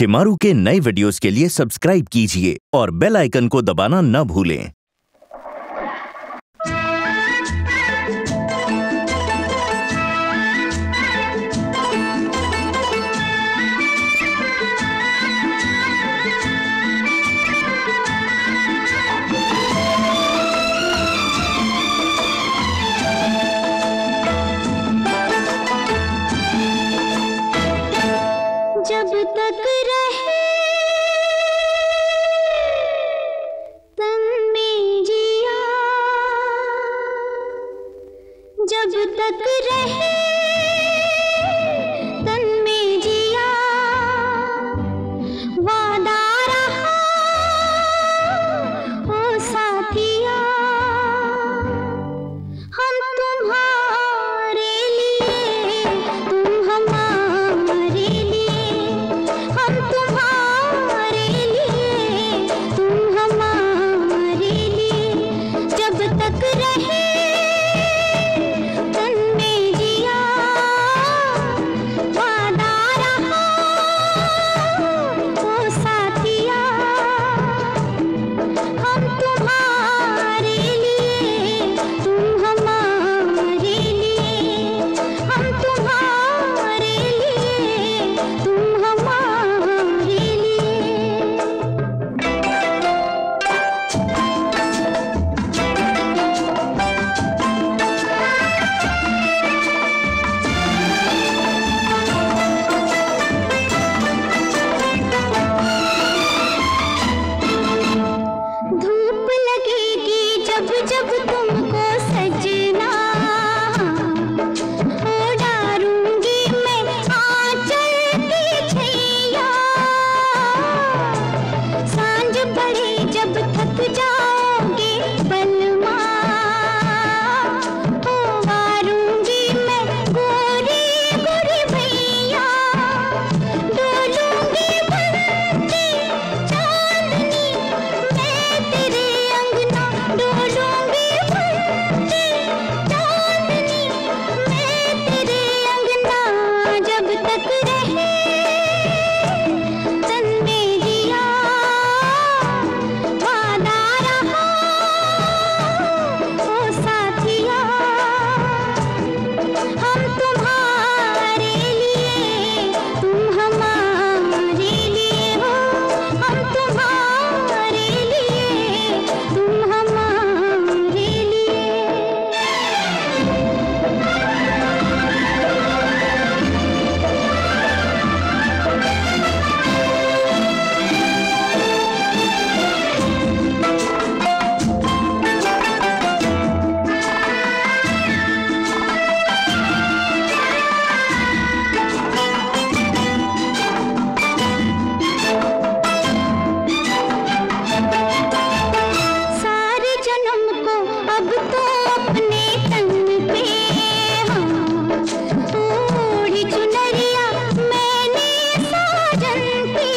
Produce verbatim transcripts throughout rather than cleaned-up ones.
शिमारू के नए वीडियोस के लिए सब्सक्राइब कीजिए और बेल आइकन को दबाना न भूलें। जब तक रहे तन में जिया, जब तक रहे तन में जिया, वादा रहा ओ साथिया, हम तुम्हारे लिए तुम हमारे लिए, हम तुम्हारे लिए तुम हमारे लिए, जब तक रहे तन में जिया, वादा रहा ओ साथिया, हम तुम्हारे लिए तुम हमारे लिए, हम तुम्हारे लिए तुम हमारे लिए। धूप लगेगी जब जब तुमको सजना, डारूंगी मैं आंचल की छैया, सांझ पड़े जब थक जाओगे बलमा, वारूंगी मैं गोरी गोरी भैया, डोलूंगी बनती चांदनी मैं तेरे अंगना, डोलूंगी बनती चांदनी मैं तेरे अंगना, जब तक रहे तन में जिया, वादा रहा ओ साथिया, हम तुम्हारे लिए तुम हमारे लिए हो, हम तुम्हारे लिए तुम हमारे लिए। सारे जन्म को अब तो अपने तन पे, हाँ ओढ़ी चुनरिया मैंने साजन पे,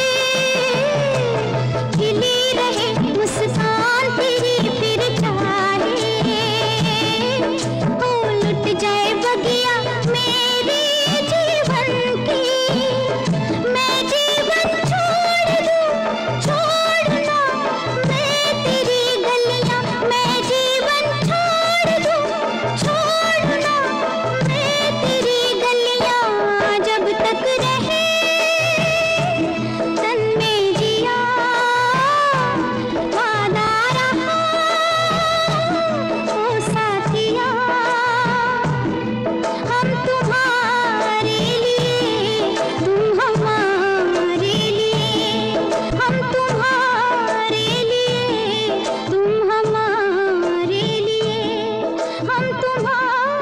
खिली रहे मुस्कान तेरी फिर चाहे, ओ लुट जाए बगिया मेरे जीवन की, मैं जीवन छोड़ दूं छोड़ना मैं तेरी गलियां, मैं जीवन छोड़ दूं छोड़ना मैं तेरी गलियां, जब तक रहे तन में जिया, वादा रहा ओ साथिया, हम तुम्हारे लिए तुम हमारे लिए, हम तुम्हारे लिए तुम हमारे लिए, हम तुम्हारे